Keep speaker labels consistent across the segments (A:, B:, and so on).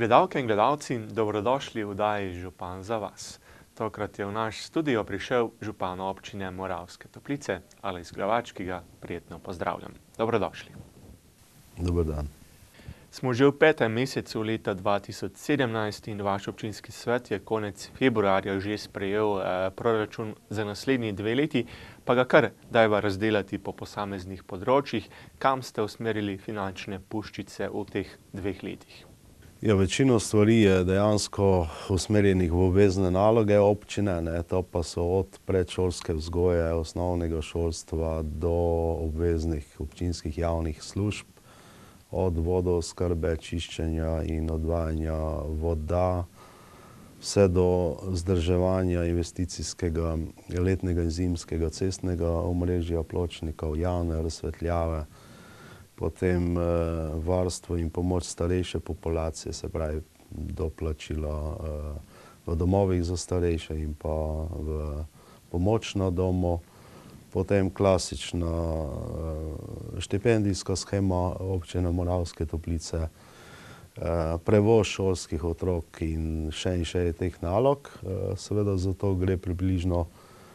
A: Gledalke in gledalci, dobrodošli v oddaji Župan za vas. Tokrat je v naš studio prišel župan občine Moravske Toplice, Alojz Glavač, ki ga prijetno pozdravljam. Dobrodošli.
B: Dober dan.
A: Smo že v 5. mesecu leta 2017 in vaš občinski svet je konec februarja že sprejel proračun za naslednji 2 leti, pa ga kar dajva razdelati po posameznih področjih, kam ste usmerili finančne puščice v teh 2 letih.
B: Ja, večino stvari je dejansko usmerjenih v obvezne naloge občine, to pa so od predšolske vzgoje, osnovnega šolstva do obveznih občinskih javnih služb, od vodooskrbe, čiščenja in odvajanja voda, vse do vzdrževanja investicijskega letnega in zimskega cestnega omrežja Pločnikov, javne razsvetljave, potem varstvo in pomoč starejše populacije, se pravi doplačilo v domovih za starejše in pa v pomoč na domu, potem klasična štipendijska shema občine Moravske Toplice, prevoz šolskih otrok in še je teh nalog. Seveda za to gre približno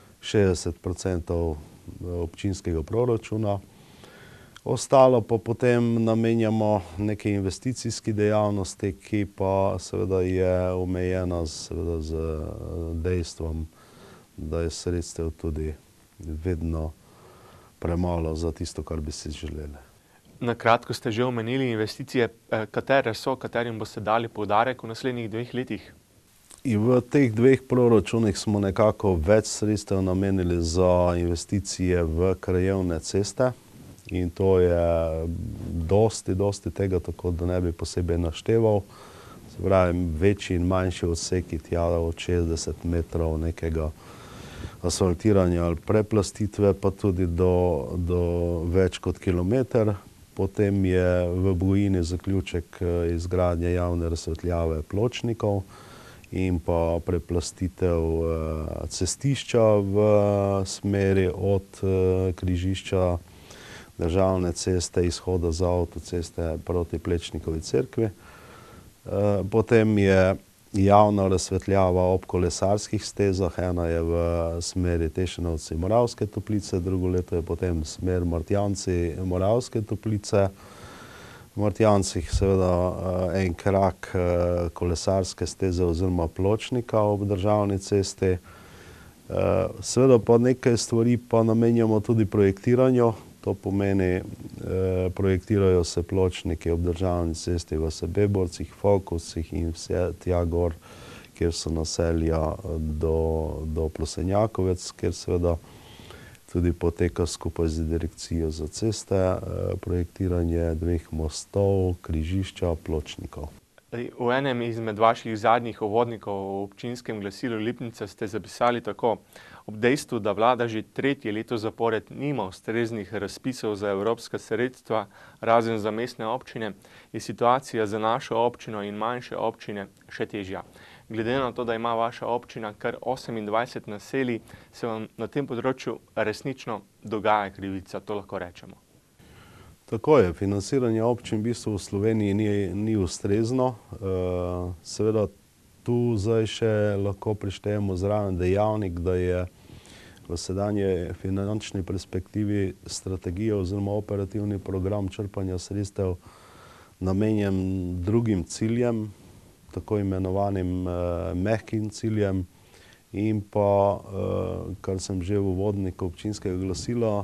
B: 60% občinskega proračuna. Ostalo pa potem namenjamo neke investicijski dejavnosti, ki pa seveda je omejena z dejstvom, da je sredstev tudi vedno premalo za tisto, kar bi si želeli.
A: Na kratko ste že omenili investicije, katere so, katerim boste dali poudarek v naslednjih 2 letih?
B: In v teh 2 proračunih smo nekako več sredstev namenili za investicije v krajevne ceste. In to je dosti tega, tako da ne bi posebej našteval. Se pravi, večji in manjši odseki tja od 60 metrov nekega asfaltiranja ali preplastitve, pa tudi do več kot kilometer. Potem je v Bojini zaključek izgradnje javne razsvetljave Pločnikov in pa preplastitev cestišča v smeri od križišča državne ceste, izhoda z avtoceste proti Plečnikovi cerkvi. Potem je javna razsvetljava ob kolesarskih stezah, ena je v smeri Tešenovci Moravske Toplice, drugo leto je potem smer Martjanci Moravske Toplice. V Martjancih seveda en krak kolesarske steze oziroma pločnika ob državni cesti. Seveda pa nekaj stvari pa namenjamo tudi projektiranju. To pomeni, projektirajo se pločniki ob državni cesti v Sebeborcih, Fokovcih in vse tja gor, kjer so naselja do Plosenjakovec, kjer seveda tudi poteka skupaj z direkcijo za ceste projektiranje 2 mostov, križišča, pločnikov.
A: V enem izmed vaših zadnjih uvodnikov v občinskem glasilu Lipnica ste zapisali tako: ob dejstvu, da vlada že 3. leto zapored nima ustreznih razpisov za evropska sredstva, razen za mestne občine, je situacija za našo občino in manjše občine še težja. Glede na to, da ima vaša občina kar 28 naselij, se vam na tem področju resnično dogaja krivica, to lahko rečemo.
B: Tako je, financiranje občin v bistvu v Sloveniji ni ustrezno. Seveda tu zdaj še lahko prištejemo zraven dejavnik, da je v sedanji finančni perspektivi strategija oziroma operativni program črpanja sredstev namenjen drugim ciljem, tako imenovanim mehkim ciljem in pa, kar sem že v uvodniku občinskega glasila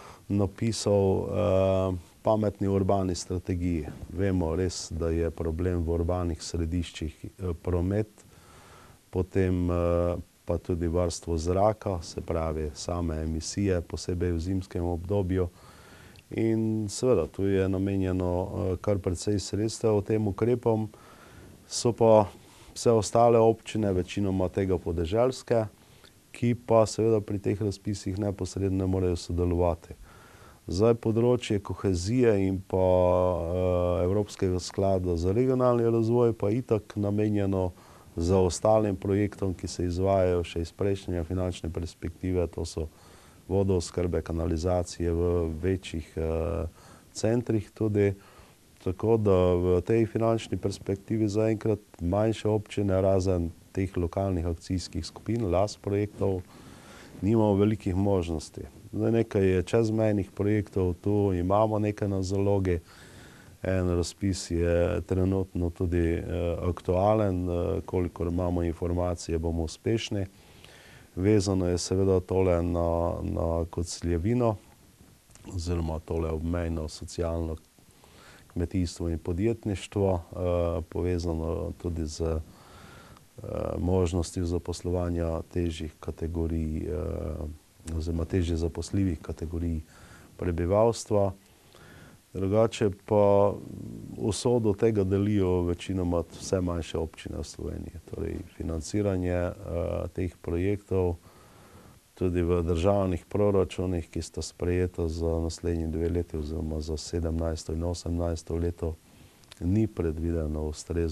B: napisal, pametni urbani strategiji. Vemo res, da je problem v urbanih središčih promet, potem pa tudi varstvo zraka, se pravi same emisije, posebej v zimskem obdobju. In seveda, tu je namenjeno kar precej sredstev tem ukrepom, so pa vse ostale občine, večinoma tega podeželske, ki pa seveda pri teh razpisih neposredno ne morejo sodelovati. Zdaj področje kohezije in pa Evropskega sklada za regionalni razvoj pa itak namenjeno za ostalim projektom, ki se izvajajo še iz prejšnje finančne perspektive, to so vodooskrbe, kanalizacije v večjih centrih tudi. Tako da v tej finančni perspektivi zaenkrat manjše občine, razen teh lokalnih akcijskih skupin, LAS projektov, nimamo velikih možnosti. Zdaj nekaj je čezmejnih projektov, tu imamo nekaj na zalogi. En razpis je trenutno tudi aktualen, kolikor imamo informacije, bomo uspešni. Vezano je seveda tole na Koceljevino, oziroma tole obmejno socialno kmetijstvo in podjetništvo, povezano tudi z možnostjo zaposlovanja težjih kategorij, oziroma težje zaposljivih kategorij prebivalstva. Drugače pa usodo tega delijo večinoma vse manjše občine v Sloveniji. Torej, financiranje teh projektov tudi v državnih proračunih, ki sta sprejeta za naslednji 2 leti oziroma za 17. in 18. leto, ni predvideno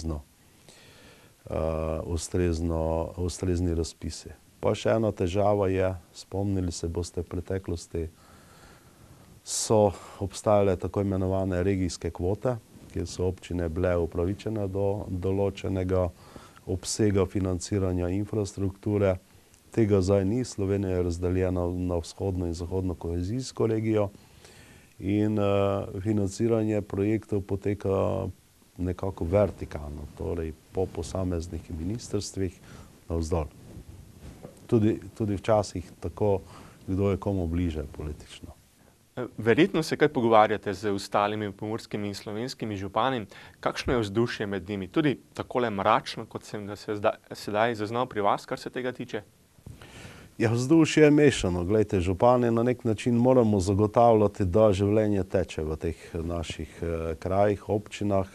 B: ustrezni razpisi. Pa še ena težava je, spomnili se boste v preteklosti, so obstajale tako imenovane regijske kvote, kjer so občine bile upravičene do določenega obsega financiranja infrastrukture. Tega zdaj ni, Slovenija je razdeljena na vzhodno in zahodno kohezijsko regijo in financiranje projektov poteka nekako vertikalno, torej po posameznih ministrstvih navzdol. Tudi včasih tako, kdo je komu bliže politično.
A: Verjetno se kaj pogovarjate z ostalimi pomurskimi in slovenskimi župani. Kakšno je vzdušje med njimi? Tudi takole mračno, kot sem ga sedaj zaznal pri vas, kar se tega tiče?
B: Ja, vzdušje je mešano. Glejte, župani na nek način moramo zagotavljati, da življenje teče v teh naših krajih, občinah.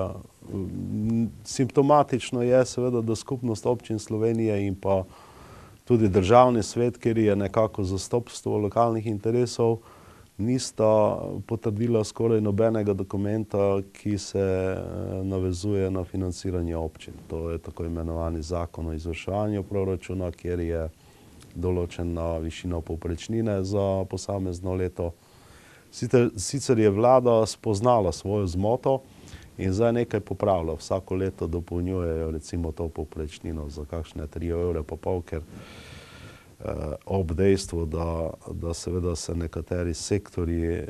B: Simptomatično je seveda, da Skupnost občin Slovenije in pa tudi državni svet, kjer je nekako zastopstvo lokalnih interesov, nista potrdila skoraj nobenega dokumenta, ki se navezuje na financiranje občin. To je tako imenovani zakon o izvrševanju proračuna, kjer je določena višina povprečnine za posamezno leto. Sicer je vlada spoznala svojo zmoto in zdaj nekaj popravlja. Vsako leto dopolnjujejo recimo to povprečnino za kakšne 3,5 €, ker ob dejstvu, da seveda se nekateri sektorji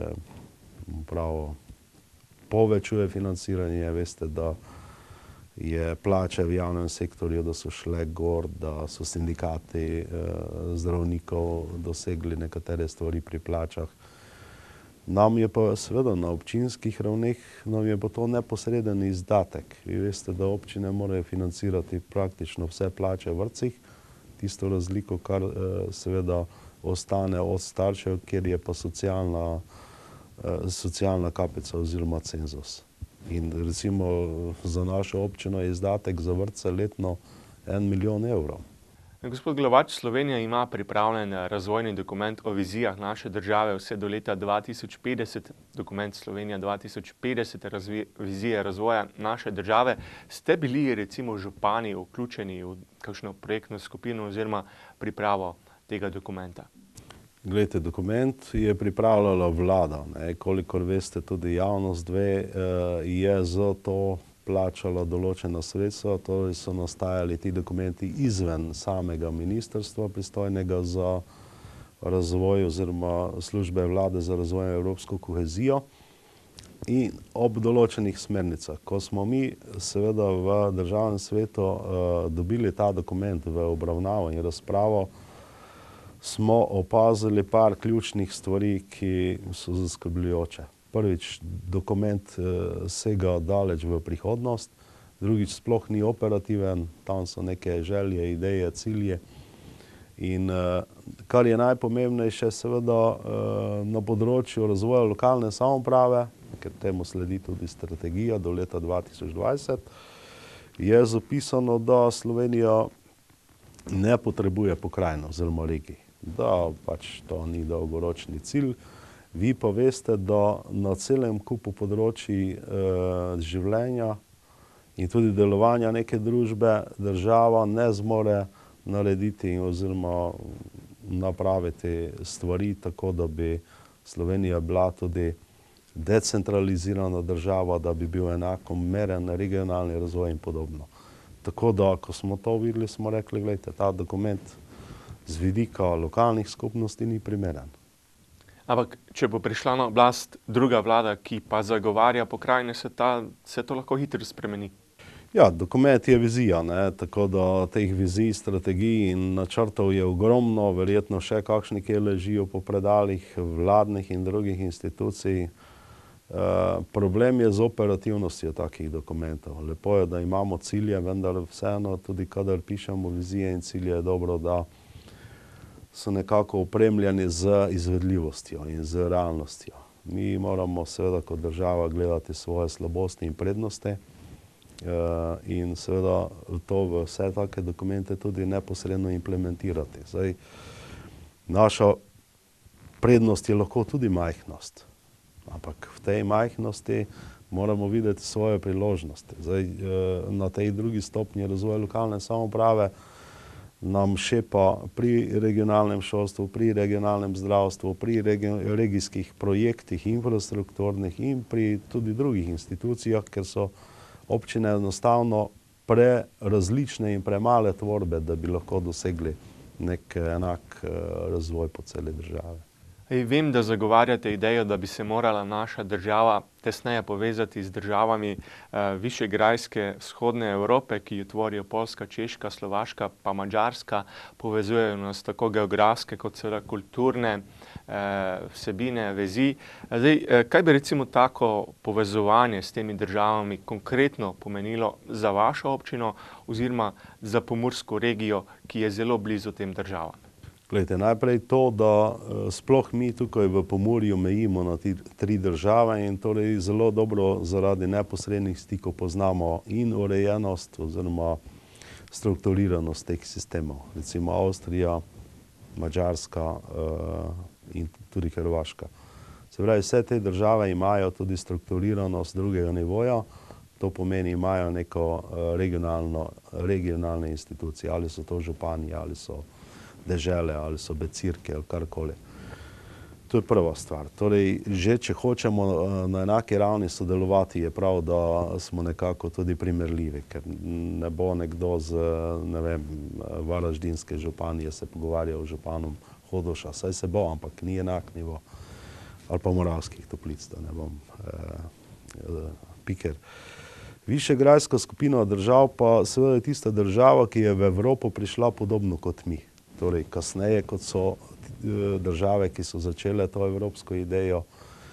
B: povečuje financiranje. Veste, da je plače v javnem sektorju, da so šle gor, da so sindikati zdravnikov dosegli nekatere stvari pri plačah. Nam je pa seveda na občinskih ravneh, nam je pa to neposreden izdatek. Vi veste, da občine morajo financirati praktično vse plače v vrtcih, tisto razliko, kar seveda ostane od staršev, kjer je pa socialna kapica oziroma cenzus. In recimo za našo občino je izdatek za vrtce letno 1 milijon €.
A: Gospod Glavač, Slovenija ima pripravljen razvojni dokument o vizijah naše države vse do leta 2050, dokument Slovenija 2050, vizije razvoja naše države. Ste bili recimo župani vključeni v kakšno projektno skupino oziroma pripravo tega dokumenta?
B: Glejte, dokument je pripravljala vlada. Kolikor veste, tudi javnost ve, je za to plačala določena sredstva, torej so nastajali ti dokumenti izven samega ministrstva, pristojnega za razvoj oziroma službe vlade za razvoj in evropsko kohezijo, in ob določenih smernicah. Ko smo mi seveda v državnem svetu dobili ta dokument v obravnavo in razpravo, smo opazili par ključnih stvari, ki so zaskrbljujoče. Prvič, dokument sega daleč v prihodnost, drugič, sploh ni operativen, tam so neke želje, ideje, cilje. In kar je najpomembnejše, seveda na področju razvoja lokalne samouprave, ker temu sledi tudi strategija do leta 2020, je zapisano, da Slovenija ne potrebuje pokrajin oziroma regij. Da pač to ni dolgoročni cilj. Vi pa veste, da na celem kupu področji življenja in tudi delovanja neke družbe država ne zmore narediti oziroma napraviti stvari tako, da bi Slovenija bila tudi decentralizirana država, da bi bil enakomeren regionalni razvoj in podobno. Tako da, ko smo to videli, smo rekli, gledajte, ta dokument z vidika lokalnih skupnosti ni primeren.
A: Ampak, če bo prišla na oblast druga vlada, ki pa zagovarja pokrajine, se to lahko hitro spremeni.
B: Ja, dokument je vizija, ne? Tako da teh vizij, strategij in načrtov je ogromno, verjetno še kakšni, ki ležijo po predalih vladnih in drugih institucij. Problem je z operativnostjo takih dokumentov. Lepo je, da imamo cilje, vendar vseeno tudi kadar pišemo vizije in cilje, je dobro, da so nekako opremljeni z izvedljivostjo in z realnostjo. Mi moramo seveda kot država gledati svoje slabosti in prednosti in seveda to v vse take dokumente tudi neposredno implementirati. Zdaj, naša prednost je lahko tudi majhnost, ampak v tej majhnosti moramo videti svoje priložnosti. Zdaj, na tej drugi stopnji razvoja lokalne samouprave nam šepa pri regionalnem šolstvu, pri regionalnem zdravstvu, pri regijskih projektih, infrastrukturnih in pri tudi drugih institucijah, ker so občine enostavno prerazlične in premale tvorbe, da bi lahko dosegli nek enak razvoj po celi državi.
A: Vem, da zagovarjate idejo, da bi se morala naša država tesneje povezati z državami Višegrajske vzhodne Evrope, ki jo tvorijo Poljska, Češka, Slovaška pa Madžarska. Povezujejo nas tako geografske kot seveda kulturne vsebine, vezi. Zdaj, kaj bi recimo tako povezovanje s temi državami konkretno pomenilo za vašo občino oziroma za pomursko regijo, ki je zelo blizu tem državam?
B: Glejte, najprej to, da sploh mi tukaj v Pomurju mejimo na tri države in torej zelo dobro zaradi neposrednih stikov poznamo in urejenost oziroma strukturiranost teh sistemov. Recimo Avstrija, Madžarska in tudi Hrvaška. Se pravi, vse te države imajo tudi strukturiranost drugega nivoja, to pomeni, imajo neko regionalne institucije, ali so to župani, ali so dežele, ali so becirke, ali karkoli. To je prva stvar. Torej, že če hočemo na enaki ravni sodelovati, je prav, da smo nekako tudi primerljivi, ker ne bo nekdo z, ne vem, varaždinske županije se pogovarjal z županom Hodoša. Saj se bo, ampak ni enak nivo. Ali pa Moravskih Toplic, da ne bom piker. Višegrajska skupina držav pa seveda je tista država, ki je v Evropo prišla podobno kot mi. Torej, kasneje, kot so države, ki so začele to evropsko idejo,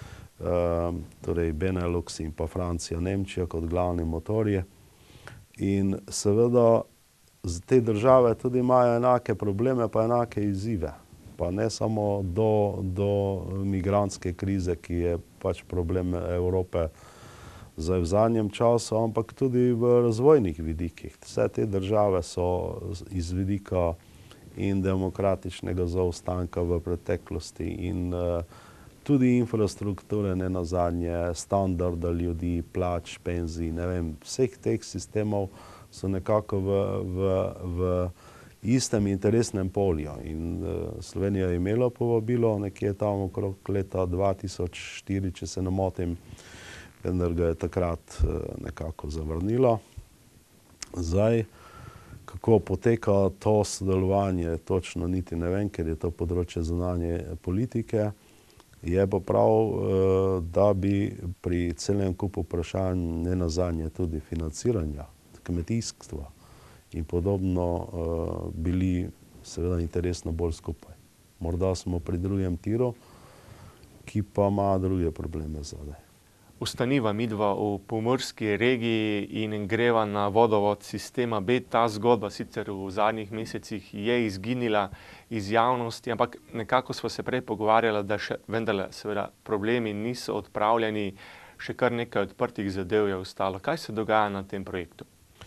B: torej Benelux in pa Francija, Nemčija kot glavni motorji. In seveda te države tudi imajo enake probleme, pa enake izzive. Pa ne samo do migrantske krize, ki je pač problem Evrope zdaj v zadnjem času, ampak tudi v razvojnih vidikih. Vse te države so iz vidika in demokratičnega zaostanka v preteklosti in tudi infrastrukture, ne nazadnje, standarda ljudi, plač, penzij, ne vem, vseh teh sistemov so nekako v istem interesnem polju. In Slovenija je imela povabilo nekje tam okrog leta 2004, če se ne motim, vendar ga je takrat nekako zavrnila. Zdaj, kako poteka to sodelovanje, točno niti ne vem, ker je to področje zunanje politike. Je pa prav, da bi pri celem kupu vprašanj, ne nazadnje tudi financiranja, kmetijstva in podobno, bili seveda interesno bolj skupaj. Morda smo pri drugem tiru, ki pa ima druge probleme zadaj.
A: Ostaniva midva v pomurski regiji in greva na vodovod sistema B. Ta zgodba sicer v zadnjih mesecih je izginila iz javnosti, ampak nekako sva se prej pogovarjala, da še vendarle seveda problemi niso odpravljeni, še kar nekaj odprtih zadev je ostalo. Kaj se dogaja na tem projektu?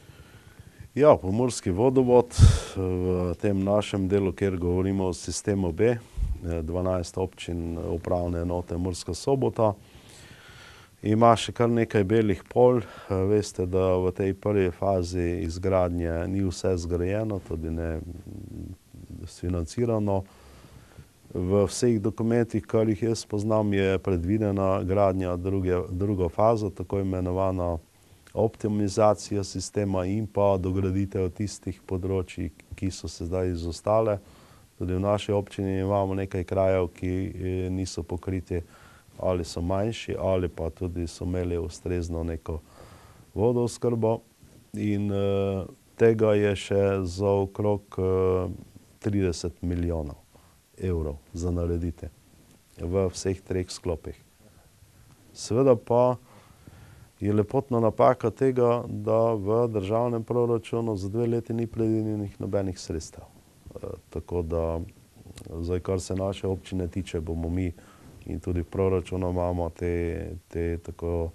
B: Ja, pomurski vodovod v tem našem delu, kjer govorimo o sistemu B, 12 občin upravne enote Murska Sobota, ima še kar nekaj belih polj. Veste, da v tej prvi fazi izgradnje ni vse zgrajeno, tudi ne sfinancirano. V vseh dokumentih, kar jih jaz poznam, je predvidena gradnja drugo fazo, tako imenovana optimizacija sistema in pa dograditev tistih področij, ki so se zdaj izostale. Tudi v naši občini imamo nekaj krajev, ki niso pokriti, ali so manjši, ali pa tudi so imeli ustrezno neko vodooskrbo. In tega je še za okrog 30 milijonov evrov za narediti v vseh treh sklopih. Seveda pa je lepotna napaka tega, da v državnem proračunu za 2 leti ni predvidenih nobenih sredstev. Tako da, zdaj, kar se naše občine tiče, bomo mi in tudi v proračunu imamo te tako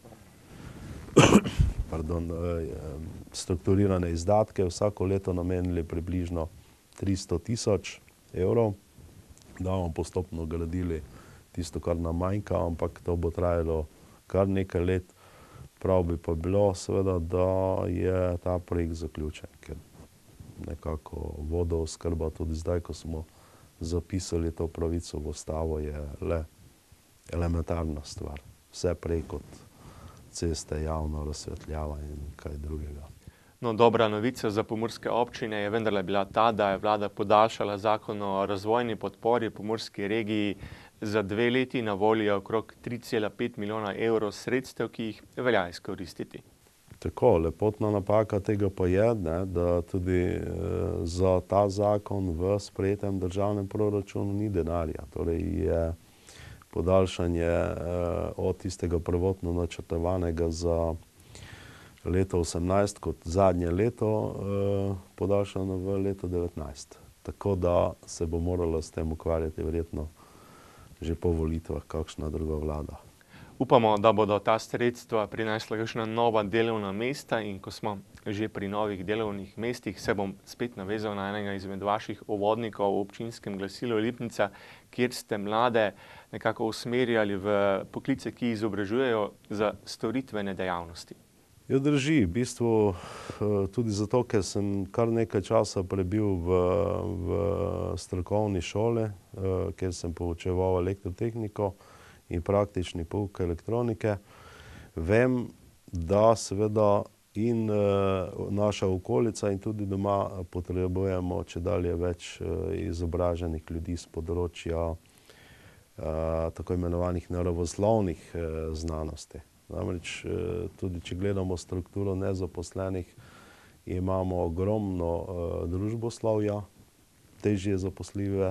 B: strukturirane izdatke, vsako leto namenili približno 300 tisoč evrov, da bomo postopno gradili tisto, kar nam manjka, ampak to bo trajalo kar nekaj let. Prav bi pa bilo seveda, da je ta projekt zaključen, ker nekako vodooskrba tudi zdaj, ko smo zapisali to pravico v ustavo, je le elementarna stvar. Vse prej kot ceste, javno razsvetljava in kaj drugega.
A: No, dobra novica za pomurske občine je vendarle bila ta, da je vlada podaljšala zakon o razvojni podpori pomurski regiji za 2 leti, na voljo okrog 3,5 milijona evrov sredstev, ki jih velja izkoristiti.
B: Tako, lepotna napaka tega pa je, da tudi za ta zakon v sprejetem državnem proračunu ni denarja. Torej je podaljšanje od tistega prvotno načrtovanega za leto 18 kot zadnje leto podaljšano v leto 19. Tako da se bo morala s tem ukvarjati verjetno že po volitvah kakšna druga vlada.
A: Upamo, da bodo ta sredstva prinesla kakšna nova delovna mesta, in ko smo že pri novih delovnih mestih, se bom spet navezal na enega izmed vaših uvodnikov v občinskem glasilu Lipnica, kjer ste mlade nekako usmerjali v poklice, ki izobražujejo za storitvene dejavnosti.
B: Ja, drži. V bistvu tudi zato, ker sem kar nekaj časa prebil v strokovni šoli, kjer sem poučeval elektrotehniko in praktični pouk elektronike. Vem, da seveda in naša okolica in tudi doma potrebujemo čedalje več izobraženih ljudi s področja tako imenovanih naravoslovnih znanosti. Namreč tudi, če gledamo strukturo nezaposlenih, imamo ogromno družboslovja, težje zaposljive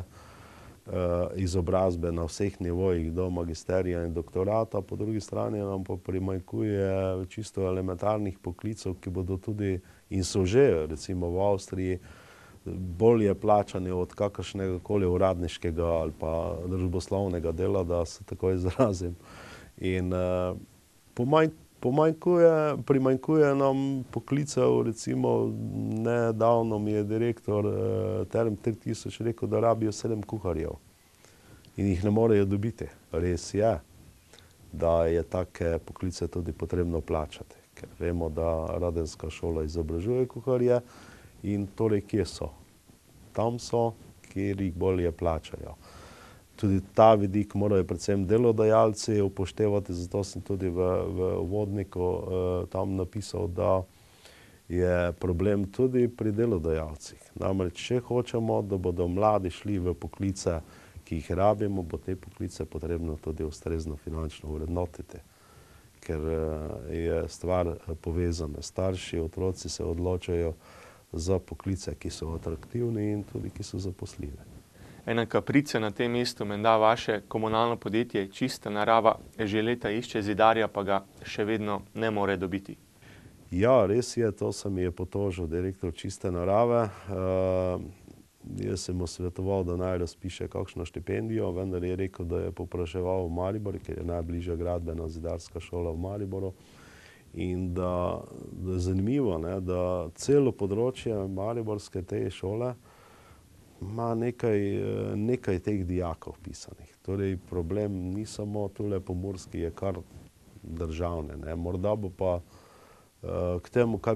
B: izobrazbe na vseh nivojih do magisterija in doktorata, po drugi strani nam pa primanjkuje čisto elementarnih poklicev, ki bodo tudi in so že, recimo v Avstriji, bolje plačani od kakršnega koli uradniškega ali pa družboslovnega dela, da se tako izrazim. In primanjkuje nam poklicev, recimo nedavno mi je direktor Term 3000 rekel, da rabijo 7 kuharjev in jih ne morejo dobiti. Res je, da je take poklice tudi potrebno plačati, ker vemo, da radenska šola izobražuje kuharje in torej kje so? Tam so, kjer jih bolje plačajo. Tudi ta vidik morajo predvsem delodajalci upoštevati, zato sem tudi v uvodniku tam napisal, da je problem tudi pri delodajalcih. Namreč, če hočemo, da bodo mladi šli v poklice, ki jih rabimo, bo te poklice potrebno tudi ustrezno finančno vrednotiti. Ker je stvar povezana. Starši, otroci se odločajo za poklice, ki so atraktivni in tudi, ki so zaposljivi.
A: Ena kaprica na tem mestu, menda vaše komunalno podjetje Čista narava že leta išče zidarja, pa ga še vedno ne more dobiti.
B: Ja, res je, to se mi je potožil direktor Čiste narave. Jaz sem mu svetoval, da naj razpiše kakšno štipendijo, vendar je rekel, da je povpraševal v Mariboru, ker je najbližja gradbena zidarska šola v Mariboru. In da je zanimivo, da celo področje mariborske te šole ima nekaj teh dijakov vpisanih. Torej, problem ni samo tule pomurski, je kar državne. Morda bo pa k temu kaj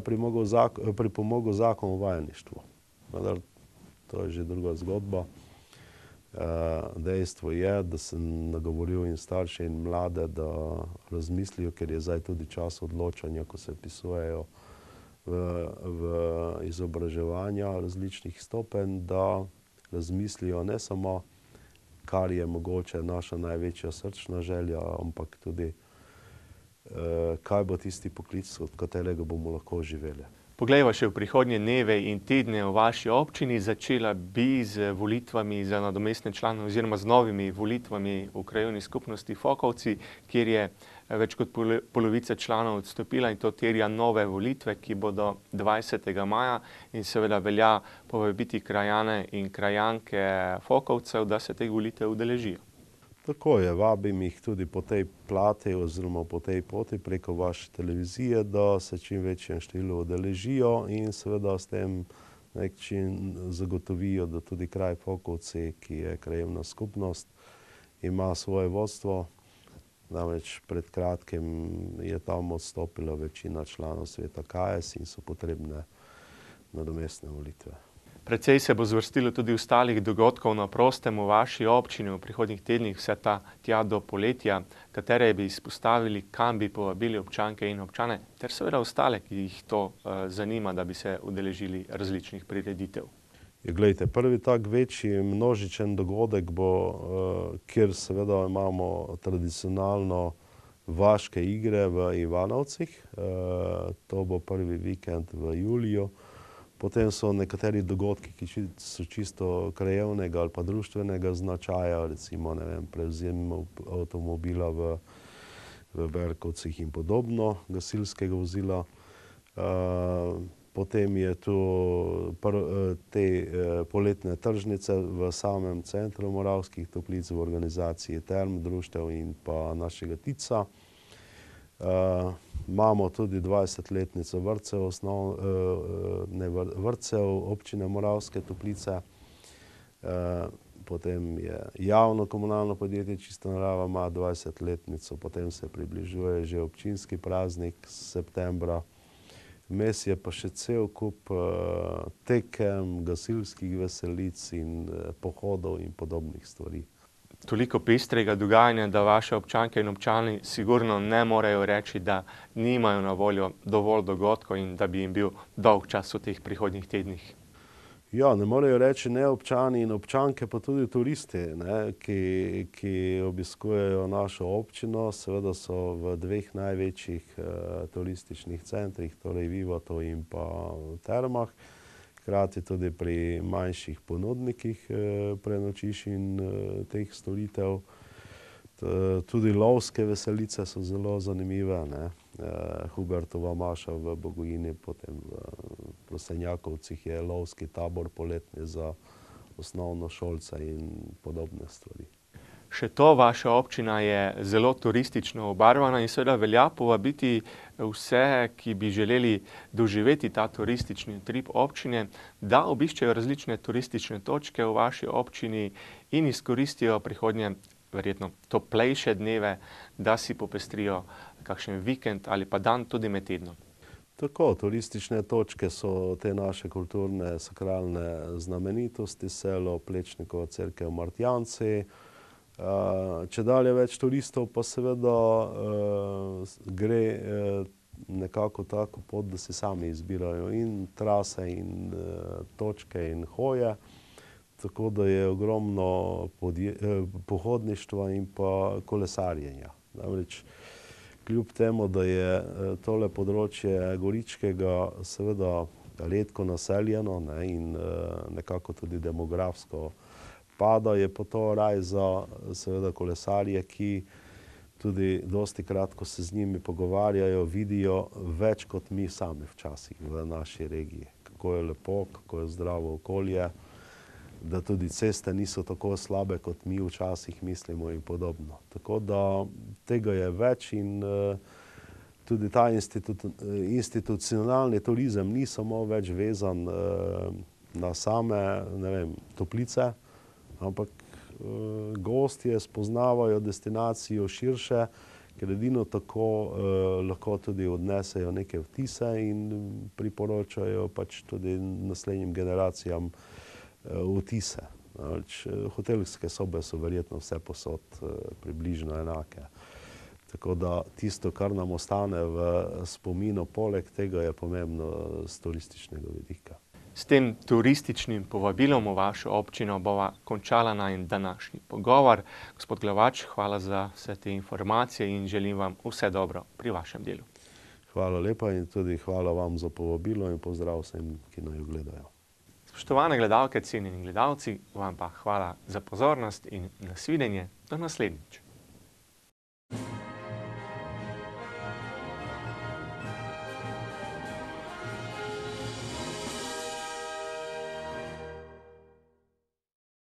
B: pripomogel zakon o vajeništvu. Vendar to je že druga zgodba. Dejstvo je, da sem nagovoril in starše in mlade, da razmislijo, ker je zdaj tudi čas odločanja, ko se vpisujejo v izobraževanja različnih stopenj, da razmislijo ne samo, kar je mogoče naša največja srčna želja, ampak tudi, kaj bo tisti poklic, od katerega bomo lahko živeli.
A: Poglejva še v prihodnje dneve in tedne v vaši občini. Začela bi z volitvami za nadomestne člane oziroma z novimi volitvami v krajevni skupnosti Fokovci, kjer je več kot polovica članov odstopila in to terja nove volitve, ki bodo 20. maja in seveda velja povabiti krajane in krajanke Fokovcev, da se teh volitev udeležijo.
B: Tako je, vabim jih tudi po tej plati oziroma po tej poti preko vaše televizije, da se čim večjem številu udeležijo in seveda s tem na nek način zagotovijo, da tudi kraj Fokovci, ki je krajevna skupnost, ima svoje vodstvo. Namreč pred kratkim je tam odstopila večina članov sveta KS in so potrebne nadomestne volitve.
A: Precej se bo zvrstilo tudi ostalih dogodkov na prostem v vaši občini v prihodnjih tednih, vse tja do poletja, katere bi izpostavili, kam bi povabili občanke in občane, ter seveda ostale, ki jih to zanima, da bi se udeležili različnih prireditev.
B: Glejte, prvi tak večji množičen dogodek bo, kjer seveda imamo tradicionalno vaške igre v Ivanovcih. To bo prvi vikend v juliju. Potem so nekateri dogodki, ki so čisto krajevnega ali pa društvenega značaja, recimo, ne vem, prevzem avtomobila v Berkovcih in podobno, gasilskega vozila. Potem je tu te poletne tržnice v samem centru Moravskih Toplic v organizaciji Term, društev in pa našega TIC-a. Imamo tudi 20-letnico vrtcev občine Moravske Toplice. Potem je javno komunalno podjetje Čista narava, ima 20-letnico, potem se približuje že občinski praznik septembra. Vmes je pa še cel kup tekem, gasilskih veselic in pohodov in podobnih stvari.
A: Toliko pestrega dogajanja, da vaše občanke in občani sigurno ne morejo reči, da nimajo na voljo dovolj dogodkov in da bi jim bil dolg čas v teh prihodnjih tednih.
B: Ja, ne morejo reči ne občani in občanke, pa tudi turisti, ki obiskujejo našo občino. Seveda so v dveh največjih turističnih centrih, torej Vivatu in pa Termah. Hkrati tudi pri manjših ponudnikih prenočišč in teh storitev. Tudi lovske veselice so zelo zanimive, Hubertova maša v Bogojini, potem v Prosenjakovcih je lovski tabor poletni za osnovnošolce in podobne stvari.
A: Še to, vaša občina je zelo turistično obarvana in seveda velja povabiti vse, ki bi želeli doživeti ta turistični utrip občine, da obiščejo različne turistične točke v vaši občini in izkoristijo prihodnje, verjetno toplejše dneve, da si popestrijo kakšen vikend ali pa dan tudi med tednom.
B: Tako, turistične točke so te naše kulturne, sakralne znamenitosti, selo Plečnikova cerkev Martjanci. Čedalje več turistov pa seveda gre nekako tako pot, da si sami izbirajo in trase in točke in hoje. Tako da je ogromno pohodništva in pa kolesarjenja. Namreč kljub temu, da je tole področje Goričkega seveda redko naseljeno in nekako tudi demografsko pada, je pa to raj za seveda kolesarje, ki tudi dostikrat, ko se z njimi pogovarjajo, vidijo več kot mi sami včasih v naši regiji. Kako je lepo, kako je zdravo okolje, da tudi ceste niso tako slabe, kot mi včasih mislimo in podobno. Tako da tega je več in tudi ta institucionalni turizem ni samo več vezan na same, ne vem, Toplice, ampak gostje spoznavajo destinacijo širše, ker edino tako lahko tudi odnesejo neke vtise in priporočajo pač tudi naslednjim generacijam vtise. Hotelske sobe so verjetno vse posod približno enake. Tako da tisto, kar nam ostane v spominu, poleg tega je pomembno z turističnega vidika.
A: S tem turističnim povabilom v vašo občino bova končala najin današnji pogovor. Gospod Glavač, hvala za vse te informacije in želim vam vse dobro pri vašem delu.
B: Hvala lepa in tudi hvala vam za povabilo in pozdrav vsem, ki naju gledajo.
A: Spoštovane gledalke, cenjeni gledalci, vam pa hvala za pozornost in nasvidenje. Do naslednjič.